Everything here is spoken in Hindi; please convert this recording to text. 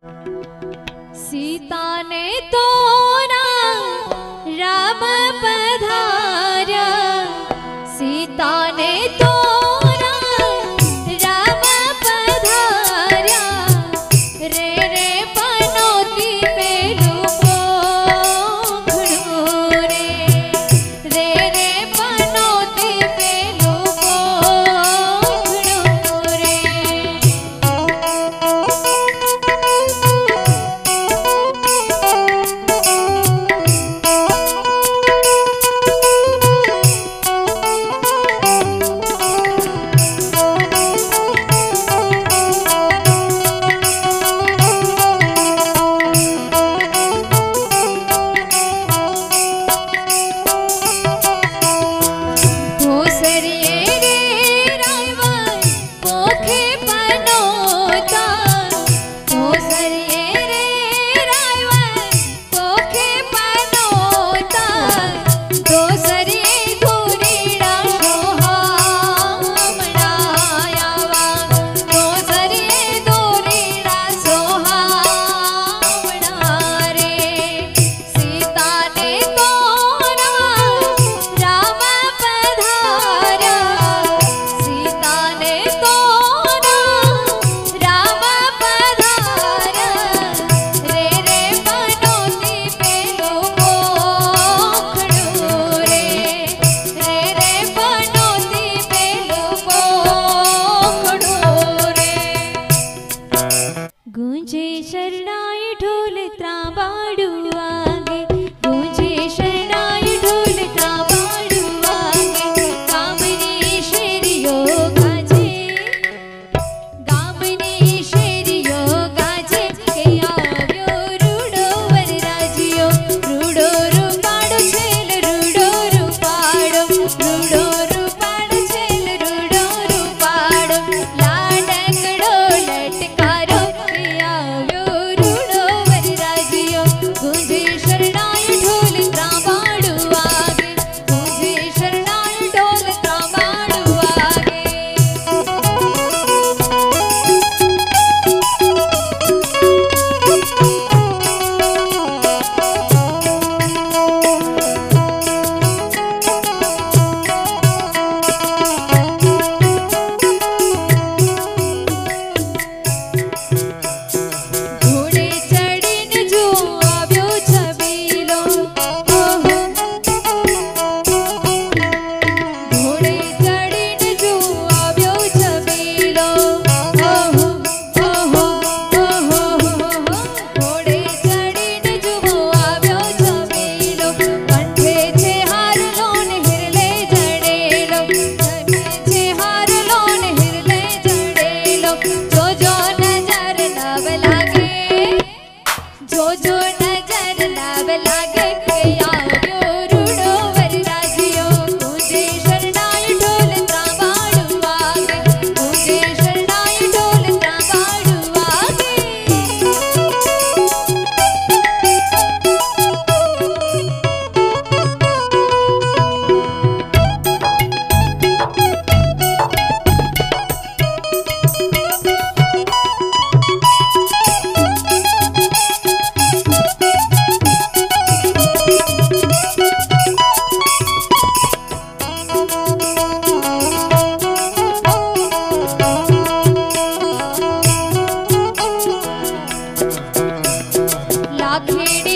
सीता ने तो राम पधारा, सीता ने तो राम पधारा, रे रे पनौती पेलू पोखड़ू रे, रे रे पनौती पेलू पोखड़ू रे। गूंजे शरणाई ढोल त्राबाड़ू आगे, गूंजे शरणाई ढोल त्राबाड़ू आगे, गामनी शेरियो गाजे, गामनी शेरियो गाजे, के आव्यो रूडो वरराजियो, रूडो रूपाड़ो छेल रूडो रूपाड़ो, रूडो रूपाड़ो छेल रूडो रूपाड़ो, लाडकड़ो लटकारो, गूंजे शरणाई ढोल त्राबाड़ू आगे, गूंजे शरणाई ढोल त्राबाड़ू आगे। घोड़े चढ़ीने जो आव्यो छबीलो, घोड़े चढ़ीने जो आव्यो छबीलो, घोड़े चढ़ीने जो आव्यो छबीलो, कंठे छे हारलो ने हिरले जड़ेलो, कंठे छे हारलो ने हिरले जड़ेलो, जो जो नजर नव लागे, जो जो नजर नव लागे, के आव्यो रूडो वरराजियो, गूंजे शरणाई ढोल त्राबाड़ू आगे, गूंजे शरणाई ढोल त्राबाड़ू आगे। लाखेड़ी